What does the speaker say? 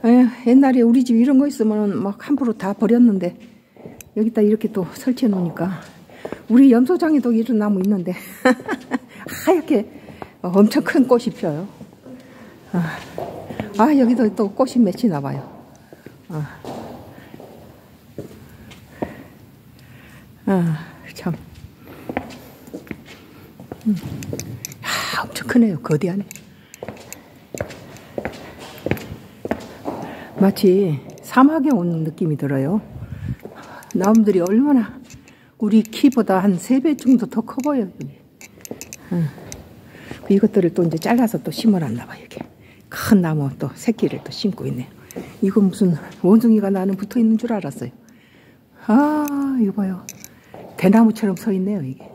옛날에 우리 집 이런 거 있으면 막 함부로 다 버렸는데 여기다 이렇게 또 설치해 놓으니까 우리 염소장에도 이런 나무 있는데 하얗게 엄청 큰 꽃이 펴요. 여기도 또 꽃이 맺히나 봐요. 참. 엄청 크네요. 거대하네. 마치 사막에 온 느낌이 들어요. 나무들이 얼마나 우리 키보다 한 3배 정도 더 커 보여요. 여기. 이것들을 또 이제 잘라서 또 심어놨나 봐. 여기 큰 나무 또 새끼를 또 심고 있네요. 이건 무슨 원숭이가 나는 붙어 있는 줄 알았어요. 이거 봐요. 대나무처럼 서 있네요, 이게.